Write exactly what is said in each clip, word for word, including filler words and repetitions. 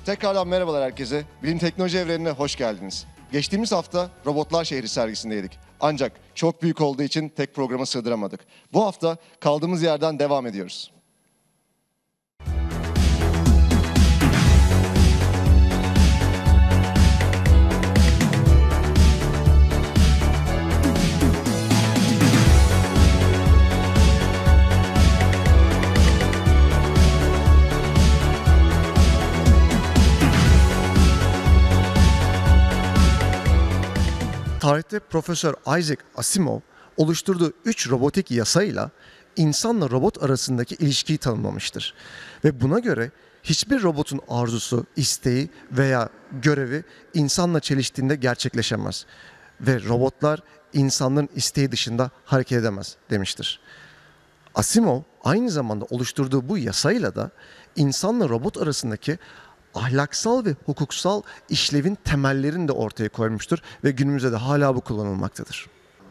Tekrardan merhabalar herkese. Bilim Teknoloji Evreni'ne hoş geldiniz. Geçtiğimiz hafta Robotlar Şehri sergisindeydik. Ancak çok büyük olduğu için tek programa sığdıramadık. Bu hafta kaldığımız yerden devam ediyoruz. Tarihte Profesör Isaac Asimov oluşturduğu üç robotik yasayla insanla robot arasındaki ilişkiyi tanımlamıştır. Ve buna göre hiçbir robotun arzusu, isteği veya görevi insanla çeliştiğinde gerçekleşemez. Ve robotlar insanların isteği dışında hareket edemez demiştir. Asimov aynı zamanda oluşturduğu bu yasayla da insanla robot arasındaki ahlaksal ve hukuksal işlevin temellerini de ortaya koymuştur ve günümüzde de hala bu kullanılmaktadır.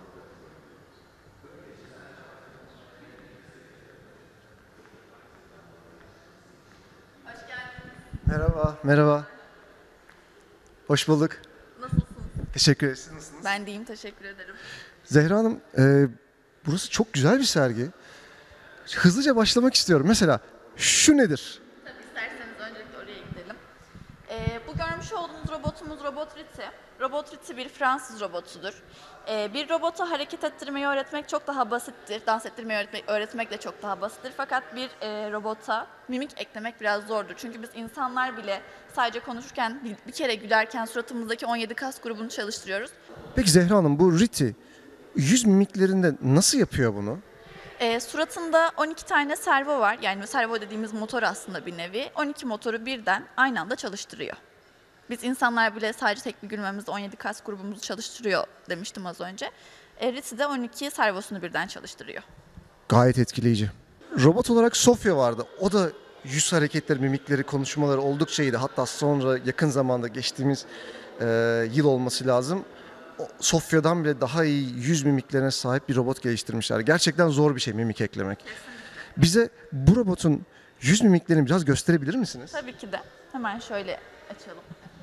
Hoş geldiniz. Merhaba, merhaba. Hoş bulduk. Nasılsınız? Teşekkür ederiz. Siz nasılsınız? Ben de iyiyim, teşekkür ederim. Zehra Hanım, e, burası çok güzel bir sergi. Hızlıca başlamak istiyorum. Mesela şu nedir? Tabii isterseniz öncelikle oraya gidelim. Ee, bu görmüş olduğunuz robotumuz Robot Riti. Robot Riti bir Fransız robotudur. Ee, bir robota hareket ettirmeyi öğretmek çok daha basittir. Dans ettirmeyi öğretmek, öğretmek de çok daha basittir. Fakat bir e, robota mimik eklemek biraz zordur. Çünkü biz insanlar bile sadece konuşurken, bir, bir kere gülerken suratımızdaki on yedi kas grubunu çalıştırıyoruz. Peki Zehra Hanım, bu Riti yüz mimiklerinde nasıl yapıyor bunu? E, suratında on iki tane servo var. Yani servo dediğimiz motor aslında bir nevi. on iki motoru birden aynı anda çalıştırıyor. Biz insanlar bile sadece tek bir gülmemizde on yedi kas grubumuzu çalıştırıyor demiştim az önce. E, Riti de on iki servosunu birden çalıştırıyor. Gayet etkileyici. Robot olarak Sofya vardı. O da yüz hareketleri, mimikleri, konuşmaları oldukça iyiydi. Hatta sonra yakın zamanda geçtiğimiz e, yıl olması lazım. O, Sofya'dan bile daha iyi yüz mimiklerine sahip bir robot geliştirmişler. Gerçekten zor bir şey mimik eklemek. Bize bu robotun yüz mimiklerini biraz gösterebilir misiniz? Tabii ki de. Hemen şöyle açalım.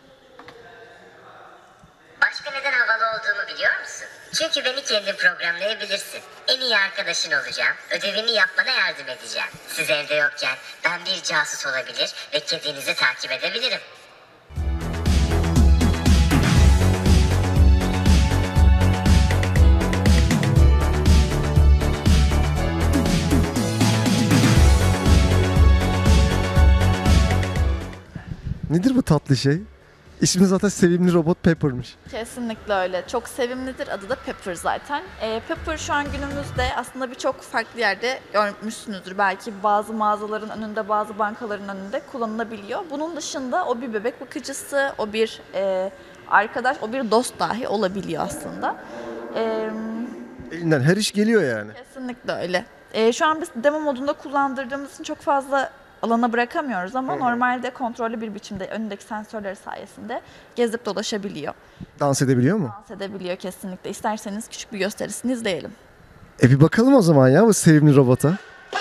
Başka neden havalı olduğumu biliyor musun? Çünkü beni kendin programlayabilirsin. En iyi arkadaşın olacağım. Ödevini yapmana yardım edeceğim. Siz evde yokken ben bir casus olabilir ve kedinizi takip edebilirim. Nedir bu tatlı şey? İsmi zaten sevimli robot Pepper'mış. Kesinlikle öyle. Çok sevimlidir. Adı da Pepper zaten. E, Pepper şu an günümüzde aslında birçok farklı yerde görmüşsünüzdür. Belki bazı mağazaların önünde, bazı bankaların önünde kullanılabiliyor. Bunun dışında o bir bebek bakıcısı, o bir e, arkadaş, o bir dost dahi olabiliyor aslında. E, Elinden her iş geliyor yani. kesinlikle öyle. E, şu an biz demo modunda kullandırdığımız için çok fazla alana bırakamıyoruz ama normalde kontrollü bir biçimde önündeki sensörleri sayesinde gezip dolaşabiliyor. Dans edebiliyor mu? Dans edebiliyor kesinlikle. İsterseniz küçük bir gösterisini izleyelim. E bir bakalım o zaman ya bu sevimli robota.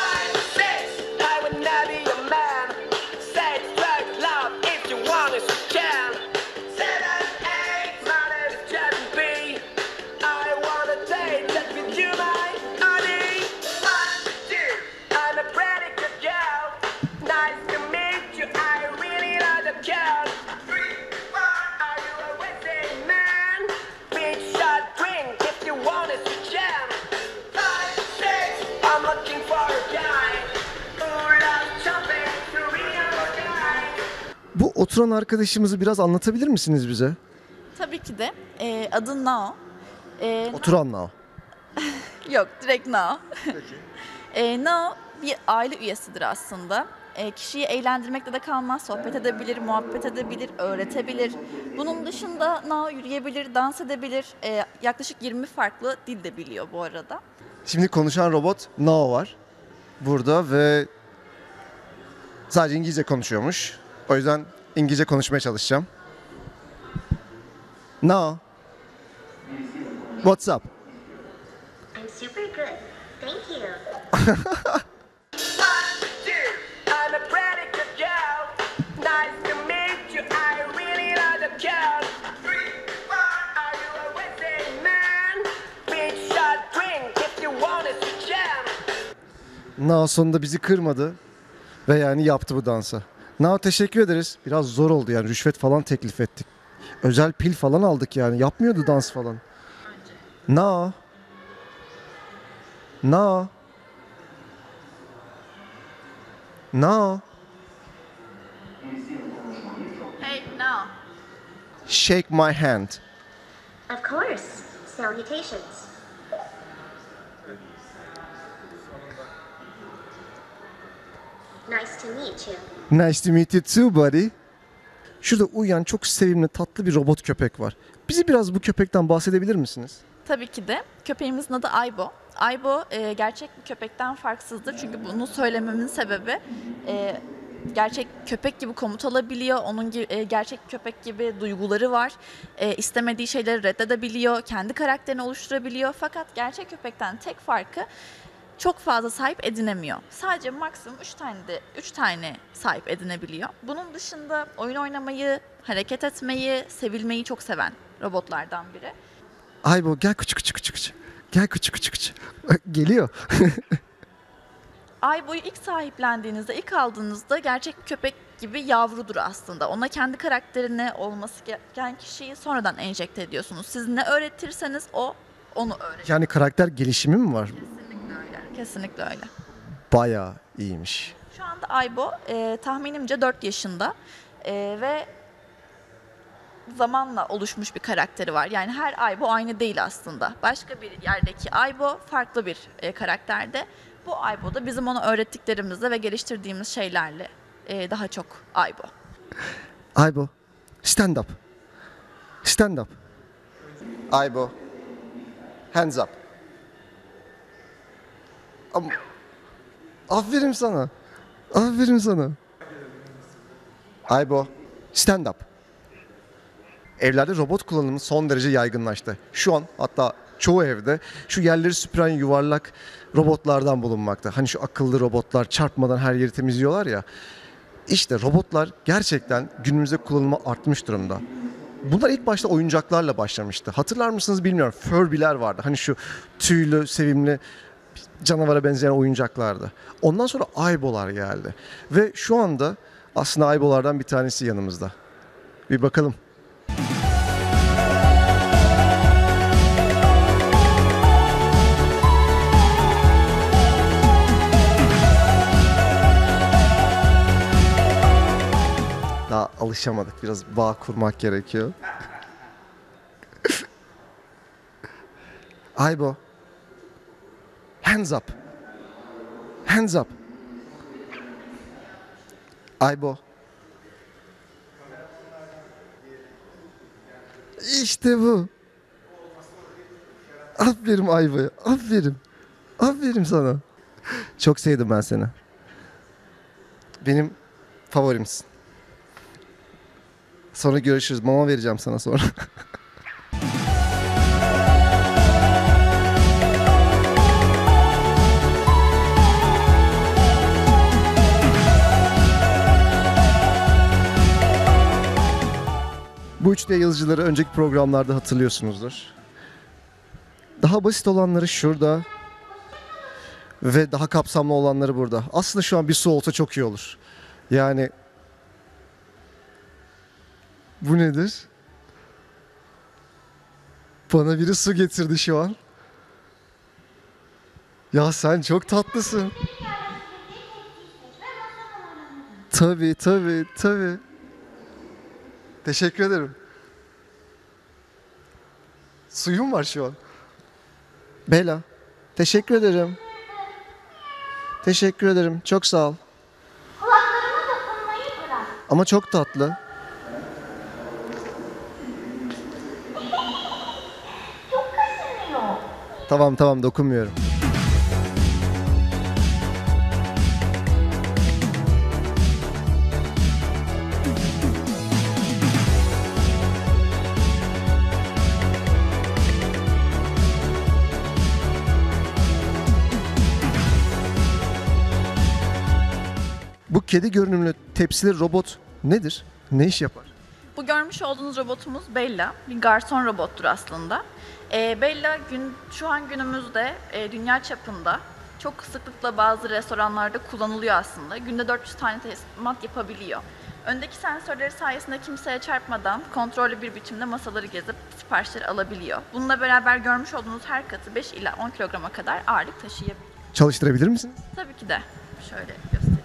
Bu oturan arkadaşımızı biraz anlatabilir misiniz bize? Tabii ki de. E, adı Nao. E, Oturanla o. Yok, direkt Nao. e, Nao bir aile üyesidir aslında. E, kişiyi eğlendirmekle de kalmaz, sohbet edebilir, muhabbet edebilir, öğretebilir. Bunun dışında Nao yürüyebilir, dans edebilir. E, yaklaşık yirmi farklı dil de biliyor bu arada. Şimdi konuşan robot Nao var burada ve sadece İngilizce konuşuyormuş. O yüzden İngilizce konuşmaya çalışacağım. Nao. What's up? I'm super good. Thank you. I'm a pretty good girl. Nice to meet Nao sonunda bizi kırmadı ve yani yaptı bu dansı. Nao teşekkür ederiz. Biraz zor oldu yani, rüşvet falan teklif ettik. Özel pil falan aldık yani, yapmıyordu dans falan. Nao. Nao. Nao. Hey, now. Shake my hand. Of course. Salutations. Nice to meet you. Nice to meet you too buddy. Şurada uyuyan çok sevimli, tatlı bir robot köpek var. Bize biraz bu köpekten bahsedebilir misiniz? Tabii ki de. Köpeğimizin adı Aybo. Aybo e, gerçek bir köpekten farksızdır. Çünkü bunu söylememin sebebi e, gerçek köpek gibi komut alabiliyor. Onun gibi, e, gerçek köpek gibi duyguları var. E, istemediği şeyleri reddedebiliyor. Kendi karakterini oluşturabiliyor. Fakat gerçek köpekten tek farkı çok fazla sahip edinemiyor. Sadece maksimum üç tane de üç tane sahip edinebiliyor. Bunun dışında oyun oynamayı, hareket etmeyi, sevilmeyi çok seven robotlardan biri. Aybo gel küçük küçük küçük küçük. Gel küçük küçük küçük. Geliyor. Aybo'yu ilk sahiplendiğinizde, ilk aldığınızda gerçek bir köpek gibi yavrudur aslında. Ona kendi karakterini, olması gereken kişiyi sonradan enjekte ediyorsunuz. Siz ne öğretirseniz o onu öğretir. Yani karakter gelişimi mi var? Kesinlikle öyle. Kesinlikle öyle. Bayağı iyiymiş. Şu anda Aybo e, tahminimce dört yaşında e, ve zamanla oluşmuş bir karakteri var. Yani her Aybo aynı değil aslında. Başka bir yerdeki Aybo farklı bir e, karakterde. Bu Aybo da bizim ona öğrettiklerimizle ve geliştirdiğimiz şeylerle e, daha çok Aybo. Aybo, stand up. Stand up. Aybo, hands up. Am- Aferin sana. Aferin sana. Aybo, stand up. Evlerde robot kullanımı son derece yaygınlaştı. Şu an hatta çoğu evde şu yerleri süpüren yuvarlak robotlardan bulunmakta. Hani şu akıllı robotlar çarpmadan her yeri temizliyorlar ya. İşte robotlar gerçekten günümüzde kullanımı artmış durumda. Bunlar ilk başta oyuncaklarla başlamıştı. Hatırlar mısınız bilmiyorum. Furby'ler vardı. Hani şu tüylü, sevimli canavara benzeyen oyuncaklardı. Ondan sonra Aybo'lar geldi. Ve şu anda aslında Aybo'lardan bir tanesi yanımızda. Bir bakalım. Daha alışamadık. Biraz bağ kurmak gerekiyor. Aybo. Hands up. Hands up. Aybo. İşte bu. Aferin Aybo'ya. Aferin. Aferin sana. Çok sevdim ben seni. Benim favorimsin. Sonra görüşürüz. Mama vereceğim sana sonra. Bu üç D yazıcıları önceki programlarda hatırlıyorsunuzdur. Daha basit olanları şurada ve daha kapsamlı olanları burada. Aslında şu an bir su olsa çok iyi olur. Yani bu nedir? Bana biri su getirdi şu an. Ya sen çok tatlısın. Tabii tabii tabii. Teşekkür ederim. Suyum var şu an. Bella, teşekkür ederim. Teşekkür ederim. Çok sağ ol. Kulaklarıma dokunmayı bırak. Ama çok tatlı. Çok kaşınıyor. Tamam tamam dokunmuyorum. Bu kedi görünümlü tepsili robot nedir? Ne iş yapar? Bu görmüş olduğunuz robotumuz Bella. Bir garson robottur aslında. Ee, Bella gün, şu an günümüzde e, dünya çapında çok sıklıkla bazı restoranlarda kullanılıyor aslında. Günde dört yüz tane teslimat yapabiliyor. Öndeki sensörleri sayesinde kimseye çarpmadan kontrollü bir biçimde masaları gezip siparişleri alabiliyor. Bununla beraber görmüş olduğunuz her katı beş ila on kilograma kadar ağırlık taşıyabiliyor. Çalıştırabilir misiniz? Tabii ki de. Şöyle göstereyim.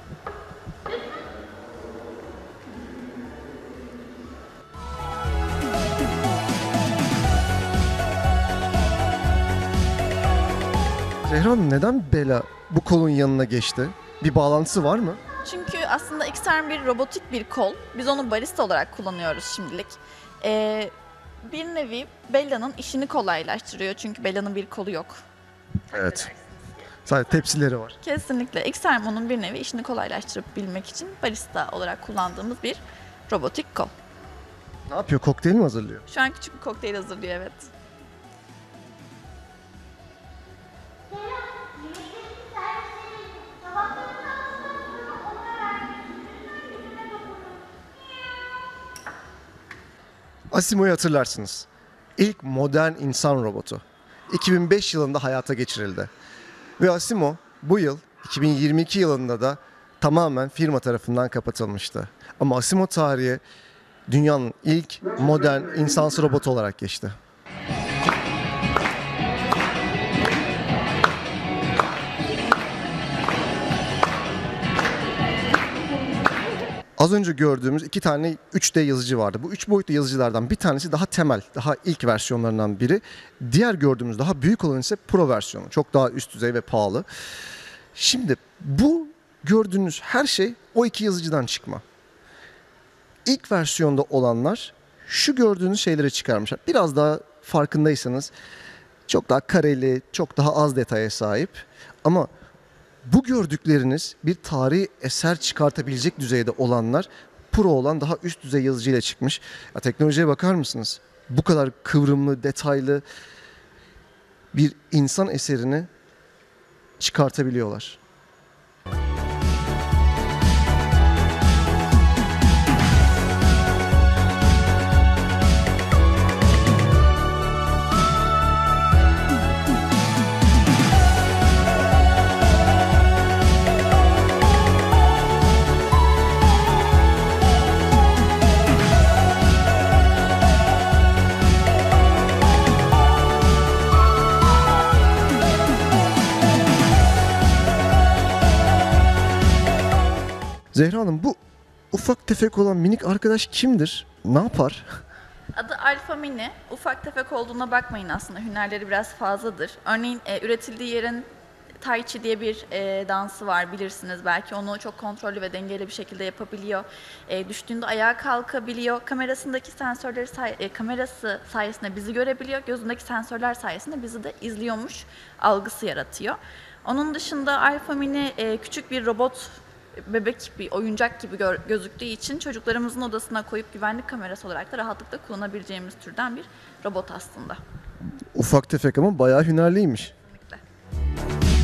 Zehra Hanım, neden Bela bu kolun yanına geçti? Bir bağlantısı var mı? Çünkü aslında ekstern bir robotik bir kol. Biz onu barista olarak kullanıyoruz şimdilik. Ee, bir nevi Bella'nın işini kolaylaştırıyor. Çünkü Bella'nın bir kolu yok. Evet. Sadece tepsileri var. Kesinlikle. Xtermo'nun bir nevi işini kolaylaştırabilmek için barista olarak kullandığımız bir robotik kol. Ne yapıyor? Kokteyl mi hazırlıyor? Şu an küçük bir kokteyl hazırlıyor, evet. Yemeklerin servisleri tabaklarını aldıktan sonra onlara vermek için yüzüne dokunun. Asimo'yu hatırlarsınız. İlk modern insan robotu. iki bin beş yılında hayata geçirildi. Ve Asimo bu yıl iki bin yirmi iki yılında da tamamen firma tarafından kapatılmıştı. Ama Asimo tarihi dünyanın ilk modern insansı robotu olarak geçti. Az önce gördüğümüz iki tane üç D yazıcı vardı. Bu üç boyutlu yazıcılardan bir tanesi daha temel, daha ilk versiyonlarından biri. Diğer gördüğümüz daha büyük olan ise Pro versiyonu. Çok daha üst düzey ve pahalı. Şimdi bu gördüğünüz her şey o iki yazıcıdan çıkma. İlk versiyonda olanlar şu gördüğünüz şeyleri çıkarmışlar. Biraz daha farkındaysanız çok daha kareli, çok daha az detaya sahip. Ama bu gördükleriniz bir tarihi eser çıkartabilecek düzeyde olanlar Pro olan daha üst düzey yazıcıyla çıkmış. Ya, teknolojiye bakar mısınız? Bu kadar kıvrımlı, detaylı bir insan eserini çıkartabiliyorlar. Zehra Hanım, bu ufak tefek olan minik arkadaş kimdir? Ne yapar? Adı Alfa Mini. Ufak tefek olduğuna bakmayın aslında. Hünerleri biraz fazladır. Örneğin e, üretildiği yerin Tai Chi diye bir e, dansı var, bilirsiniz belki. Onu çok kontrollü ve dengeli bir şekilde yapabiliyor. E, düştüğünde ayağa kalkabiliyor. Kamerasındaki sensörleri say- e, kamerası sayesinde bizi görebiliyor. Gözündeki sensörler sayesinde bizi de izliyormuş algısı yaratıyor. Onun dışında Alfa Mini e, küçük bir robot, bebek, bir oyuncak gibi gör- gözüktüğü için çocuklarımızın odasına koyup güvenlik kamerası olarak da rahatlıkla kullanabileceğimiz türden bir robot aslında. Ufak tefek ama bayağı hünerliymiş. Kesinlikle.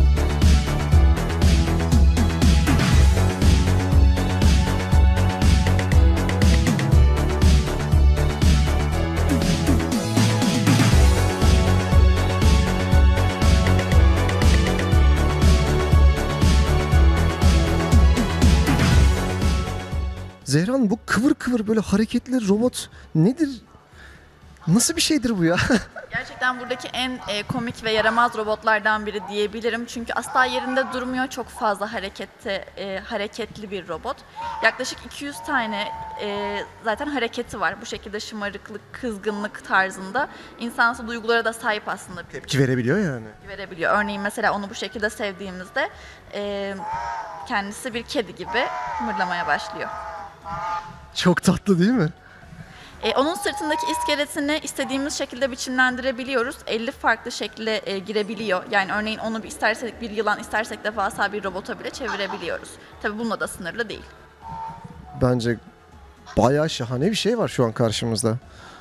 Zehra Hanım, bu kıvır kıvır böyle hareketli robot nedir? Nasıl bir şeydir bu ya? Gerçekten buradaki en e, komik ve yaramaz robotlardan biri diyebilirim. Çünkü asla yerinde durmuyor. Çok fazla harekette, e, hareketli bir robot. Yaklaşık iki yüz tane e, zaten hareketi var. Bu şekilde şımarıklık, kızgınlık tarzında insansı duygulara da sahip aslında. Tepki verebiliyor yani. Verebiliyor. Örneğin mesela onu bu şekilde sevdiğimizde e, kendisi bir kedi gibi mırlamaya başlıyor. Çok tatlı değil mi? E, onun sırtındaki iskeletini istediğimiz şekilde biçimlendirebiliyoruz. elli farklı şekilde e, girebiliyor. Yani örneğin onu bir istersek bir yılan, istersek devasa bir robota bile çevirebiliyoruz. Tabii bununla da sınırlı değil. Bence bayağı şahane bir şey var şu an karşımızda.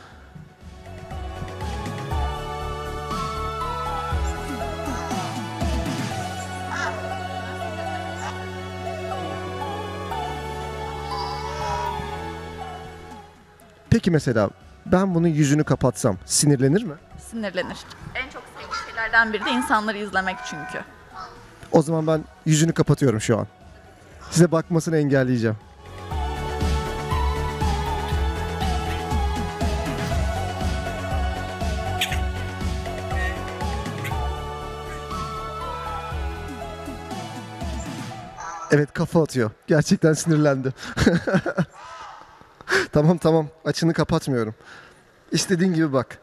Peki mesela ben bunun yüzünü kapatsam sinirlenir mi? Sinirlenir. En çok sevdiği şeylerden biri de insanları izlemek çünkü. O zaman ben yüzünü kapatıyorum şu an. Size bakmasını engelleyeceğim. Evet, kafa atıyor. Gerçekten sinirlendi. Tamam tamam, açını kapatmıyorum. İstediğin gibi bak.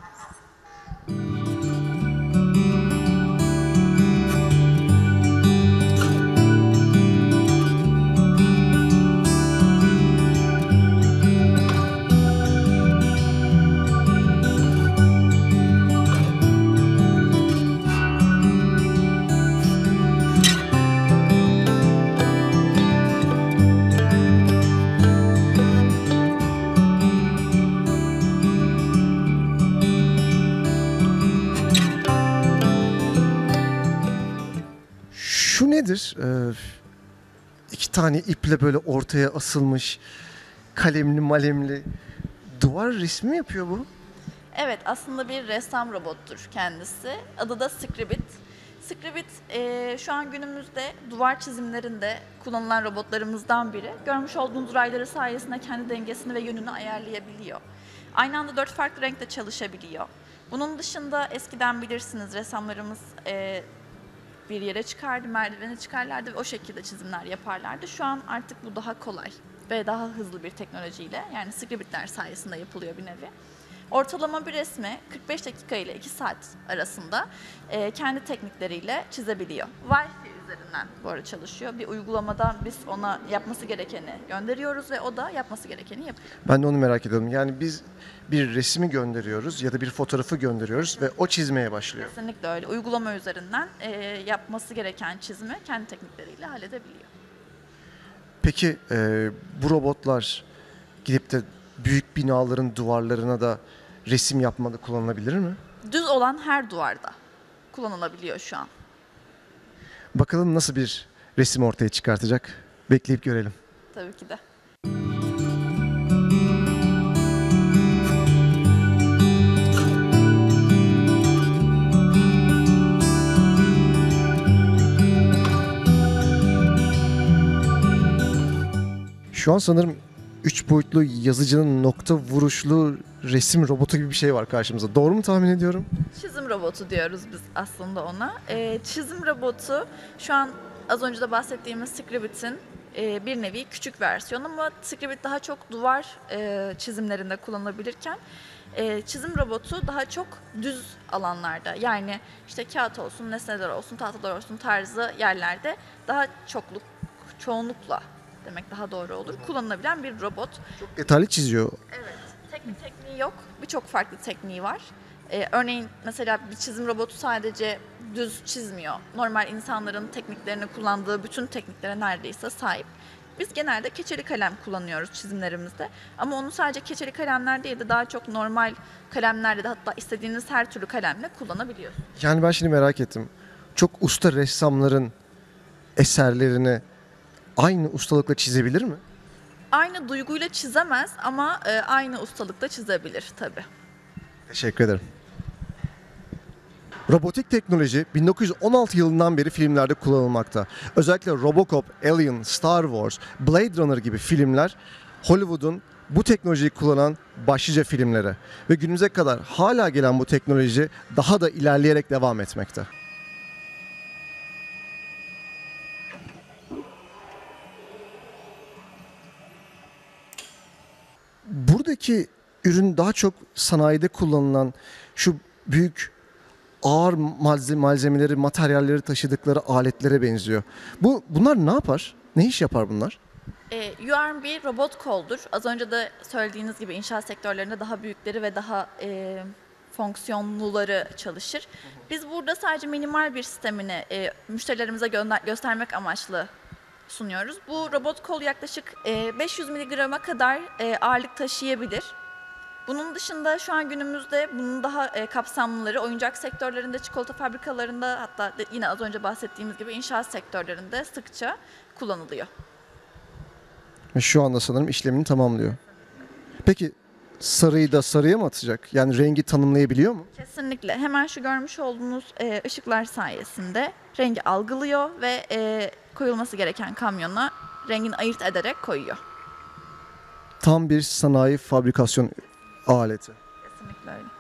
Şu nedir? Ee, iki tane iple böyle ortaya asılmış kalemli malemli duvar resmi yapıyor bu. Evet, aslında bir ressam robottur kendisi. Adı da Scribit. Scribit eee, şu an günümüzde duvar çizimlerinde kullanılan robotlarımızdan biri. Görmüş olduğunuz rayları sayesinde kendi dengesini ve yönünü ayarlayabiliyor. Aynı anda dört farklı renkte çalışabiliyor. Bunun dışında eskiden bilirsiniz ressamlarımız eee, bir yere çıkardı, merdivene çıkarlardı ve o şekilde çizimler yaparlardı. Şu an artık bu daha kolay ve daha hızlı bir teknolojiyle, yani Scribitler sayesinde yapılıyor bir nevi. Ortalama bir resmi kırk beş dakika ile iki saat arasında e, kendi teknikleriyle çizebiliyor. Wi-Fi üzerinden bu arada çalışıyor. Bir uygulamadan biz ona yapması gerekeni gönderiyoruz ve o da yapması gerekeni yapıyor. Ben de onu merak ediyorum. Yani biz bir resmi gönderiyoruz ya da bir fotoğrafı gönderiyoruz ve o çizmeye başlıyor. Kesinlikle öyle. Uygulama üzerinden e, yapması gereken çizimi kendi teknikleriyle halledebiliyor. Peki e, bu robotlar gidip de büyük binaların duvarlarına da resim yapmada kullanılabilir mi? Düz olan her duvarda kullanılabiliyor şu an. Bakalım nasıl bir resim ortaya çıkartacak? Bekleyip görelim. Tabii ki de. Şu an sanırım üç boyutlu yazıcının nokta vuruşlu resim robotu gibi bir şey var karşımızda. Doğru mu tahmin ediyorum? Çizim robotu diyoruz biz aslında ona. Ee, çizim robotu şu an az önce de bahsettiğimiz Scribit'in e, bir nevi küçük versiyonu ama Scribit daha çok duvar e, çizimlerinde kullanılabilirken e, çizim robotu daha çok düz alanlarda, yani işte kağıt olsun, nesneler olsun, tahtalar olsun tarzı yerlerde daha çokluk, çoğunlukla demek daha doğru olur, kullanılabilen bir robot. Detaylı çiziyor. Evet, tek bir tekniği yok. Birçok farklı tekniği var. Ee, örneğin mesela bir çizim robotu sadece düz çizmiyor. Normal insanların tekniklerini kullandığı bütün tekniklere neredeyse sahip. Biz genelde keçeli kalem kullanıyoruz çizimlerimizde. Ama onu sadece keçeli kalemler değil de daha çok normal kalemlerle de, hatta istediğiniz her türlü kalemle kullanabiliyorsunuz. Yani ben şimdi merak ettim. Çok usta ressamların eserlerini aynı ustalıkla çizebilir mi? Aynı duyguyla çizemez ama e, aynı ustalıkla çizebilir tabii. Teşekkür ederim. Robotik teknoloji bin dokuz yüz on altı yılından beri filmlerde kullanılmakta. Özellikle Robocop, Alien, Star Wars, Blade Runner gibi filmler Hollywood'un bu teknolojiyi kullanan başlıca filmleri ve günümüze kadar hala gelen bu teknoloji daha da ilerleyerek devam etmekte. Buradaki ürün daha çok sanayide kullanılan şu büyük ağır malze- malzemeleri, materyalleri taşıdıkları aletlere benziyor. Bu bunlar ne yapar? Ne iş yapar bunlar? E, U R bir robot koldur. Az önce de söylediğiniz gibi inşaat sektörlerinde daha büyükleri ve daha e, fonksiyonluları çalışır. Biz burada sadece minimal bir sistemini e, müşterilerimize gönder- göstermek amaçlı sunuyoruz. Bu robot kol yaklaşık e, beş yüz miligrama kadar e, ağırlık taşıyabilir. Bunun dışında şu an günümüzde bunun daha e, kapsamlıları oyuncak sektörlerinde, çikolata fabrikalarında, hatta de, yine az önce bahsettiğimiz gibi inşaat sektörlerinde sıkça kullanılıyor. Ve şu anda sanırım işlemini tamamlıyor. Peki sarıyı da sarıya mı atacak? Yani rengi tanımlayabiliyor mu? Kesinlikle. Hemen şu görmüş olduğunuz e, ışıklar sayesinde rengi algılıyor ve e, koyulması gereken kamyona rengini ayırt ederek koyuyor. Tam bir sanayi fabrikasyon aleti. Kesinlikle öyle.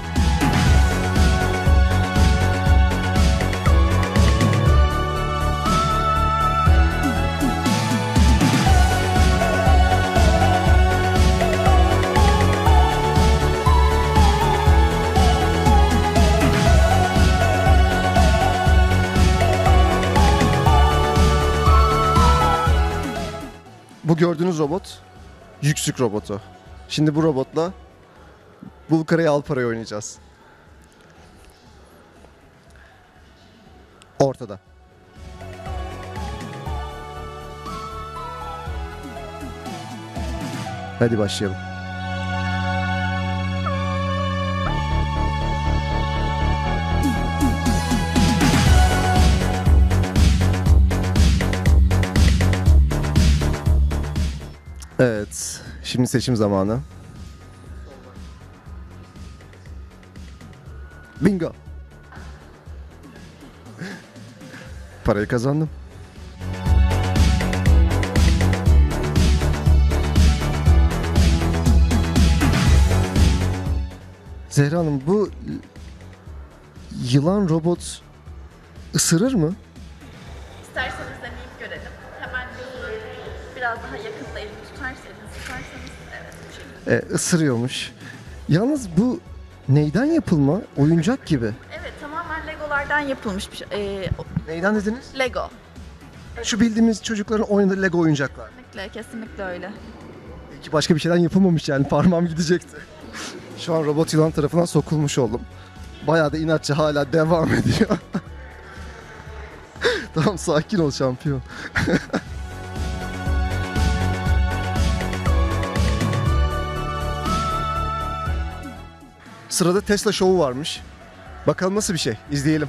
Bu gördüğünüz robot yüksük robotu. Şimdi bu robotla bul karayı al parayı oynayacağız. Ortada. Hadi başlayalım. Evet, şimdi seçim zamanı. Bingo. Parayı kazandım. Zehra Hanım, bu yılan robot ısırır mı? İsterseniz deneyip görelim. Hemen gözünü biraz daha yakında elini tutarsanız, tutarsanız evet bu şekilde. E, ısırıyormuş. Yalnız bu neyden yapılma? Oyuncak gibi. Evet, tamamen Legolardan yapılmış bir şey. Ee, o- Neyden dediniz? Lego. Şu bildiğimiz çocukların oynadığı Lego oyuncaklar. Kesinlikle, kesinlikle öyle. Belki başka bir şeyden yapılmamış yani parmağım gidecekti. Şu an robot yılan tarafından sokulmuş oldum. Bayağı da inatçı hala devam ediyor. Tamam sakin ol şampiyon. Sırada Tesla şovu varmış. Bakalım nasıl bir şey? İzleyelim.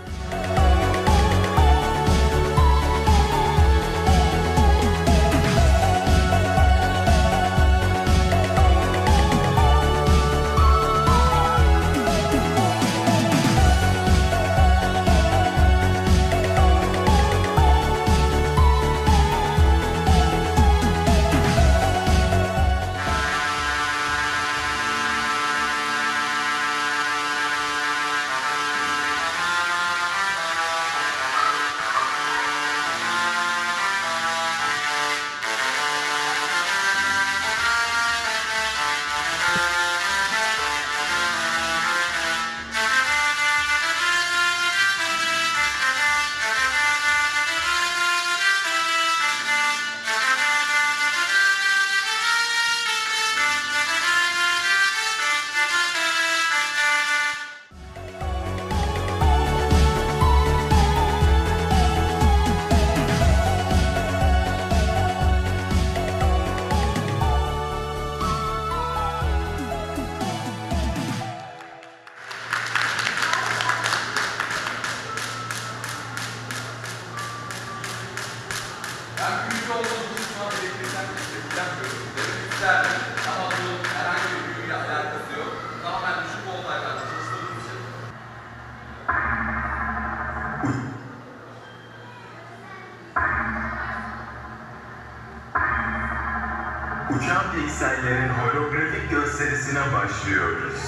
Uçan piksellerin holografik gösterisine başlıyoruz.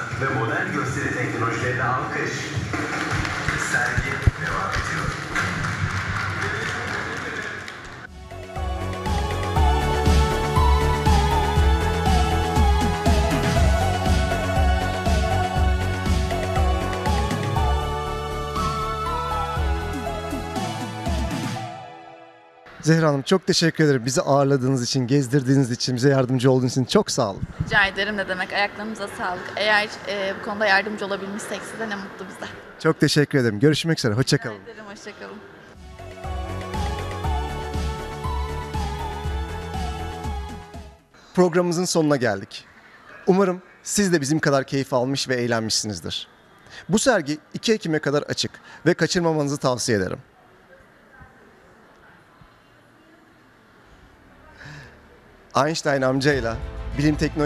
ve modern gösteri teknolojilerine alkış. Sergi devam ediyor. Zehra Hanım çok teşekkür ederim. Bizi ağırladığınız için, gezdirdiğiniz için, bize yardımcı olduğunuz için çok sağ olun. Rica ederim, ne demek. Ayaklarınıza sağlık. Eğer e, bu konuda yardımcı olabilmişsek size ne mutlu bize. Çok teşekkür ederim. Görüşmek üzere. Hoşça Rica kalın. ederim, hoşçakalın. Programımızın sonuna geldik. Umarım siz de bizim kadar keyif almış ve eğlenmişsinizdir. Bu sergi iki Ekim'e kadar açık ve kaçırmamanızı tavsiye ederim. Einstein amcayla bilim teknoloji